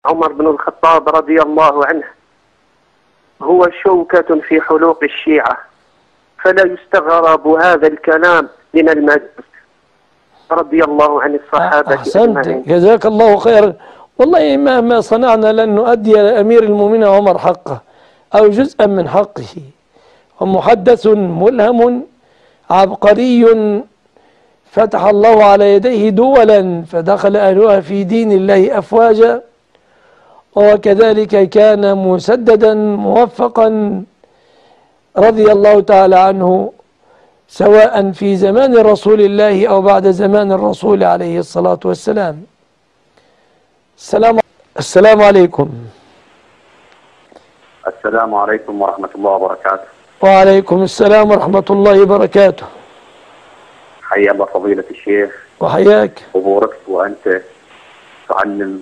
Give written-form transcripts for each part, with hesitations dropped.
عمر بن الخطاب رضي الله عنه هو شوكة في حلوق الشيعة، فلا يستغرب هذا الكلام من المجوس رضي الله عن الصحابة أحسنت، أجمعين. جزاك الله خير. والله مهما صنعنا لن نؤدي لأمير المؤمنين عمر حقه أو جزءا من حقه. ومحدث ملهم عبقري فتح الله على يديه دولا فدخل أهلها في دين الله أفواجا، وكذلك كان مسددا موفقا رضي الله تعالى عنه، سواء في زمان رسول الله أو بعد زمان الرسول عليه الصلاة والسلام. السلام عليكم. السلام عليكم ورحمة الله وبركاته. وعليكم السلام ورحمة الله وبركاته. حيا الله فضيلة الشيخ. وحياك. وبوركت وأنت تعلم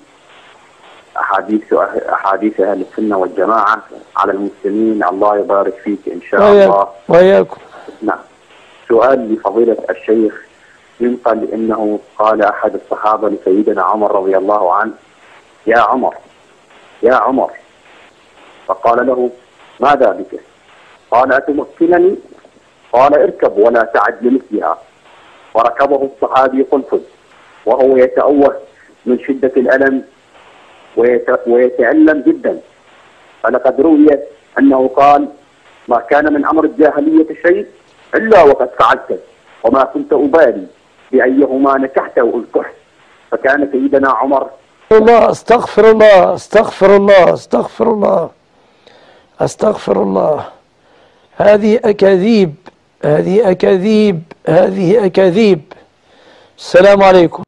أحاديث أهل السنة والجماعة على المسلمين. الله يبارك فيك إن شاء الله. وإياكم. نعم. سؤال لفضيلة الشيخ، ينقل إنه قال أحد الصحابة لسيدنا عمر رضي الله عنه: يا عمر يا عمر، فقال له: ماذا بك؟ قال: أتمكنني؟ قال: اركب ولا تعد لمثلها. فركبه الصحابي قنفذ وهو يتأوه من شدة الألم ويتألم جدا. فلقد روي أنه قال: ما كان من أمر الجاهلية شيء إلا وقد فعلته، وما كنت أبالي بأيهما نكحت وأنكحت. فكان سيدنا عمر استغفر الله استغفر الله استغفر الله استغفر الله. هذه أكاذيب هذه أكاذيب هذه أكاذيب. السلام عليكم.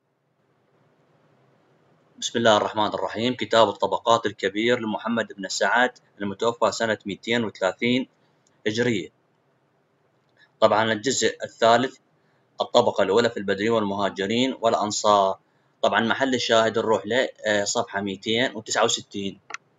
بسم الله الرحمن الرحيم. كتاب الطبقات الكبير لمحمد بن سعد المتوفى سنة 230 هجرية. طبعا الجزء الثالث، الطبقة الأولى في البدريين والمهاجرين والأنصار. طبعا محل الشاهد نروح له صفحة 269.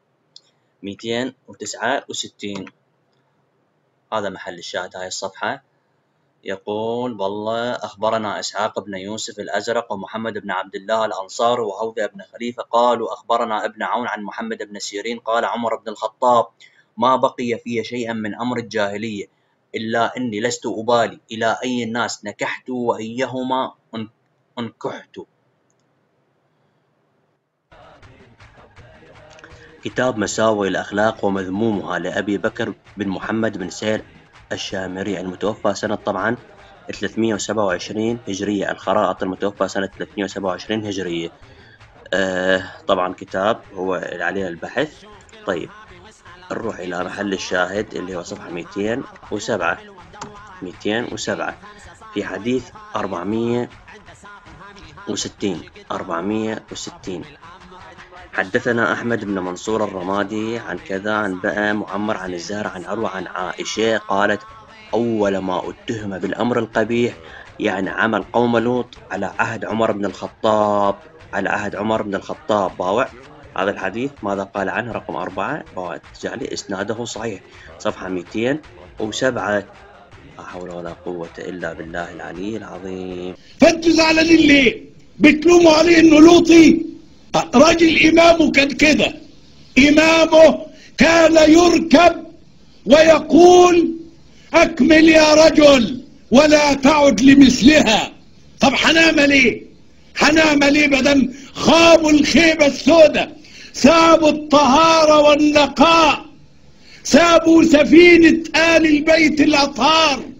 269 هذا محل الشاهد، هاي الصفحة. يقول: والله أخبرنا إسحاق بن يوسف الأزرق ومحمد بن عبد الله الأنصار وعوذة بن خليفة قالوا: أخبرنا ابن عون عن محمد بن سيرين قال: عمر بن الخطاب: ما بقي في شيئا من أمر الجاهلية إلا أني لست أبالي إلى أي الناس نكحت وأيهما انكحت. كتاب مساوئ الأخلاق ومذمومها لأبي بكر بن محمد بن سير الشامري المتوفى سنة طبعا 327 هجرية. الخرائط المتوفى سنة 327 هجرية. طبعا كتاب هو عليه البحث. طيب نروح إلى محل الشاهد اللي هو صفحة 207. 207 في حديث 460. حدثنا أحمد بن منصور الرمادي عن كذا عن بقى معمر عن الزهر عن عروة عن عائشة قالت: أول ما اتهم بالأمر القبيح يعني عمل قوم لوط على عهد عمر بن الخطاب. على عهد عمر بن الخطاب. باوع هذا الحديث ماذا قال عنه؟ رقم 4 باوع التجالي إسناده صحيح. صفحة 207. لا حول ولا قوة إلا بالله العلي العظيم. فانتوا زعلانين ليه؟ بتلوموا عليه إنه لوطي؟ راجل إمامه كان كده. إمامه كان يركب ويقول: أكمل يا رجل ولا تعد لمثلها. طب هنعمل إيه؟ هنعمل إيه بدل خابوا الخيبة السوداء، سابوا الطهارة والنقاء، سابوا سفينة آل البيت الأطهار،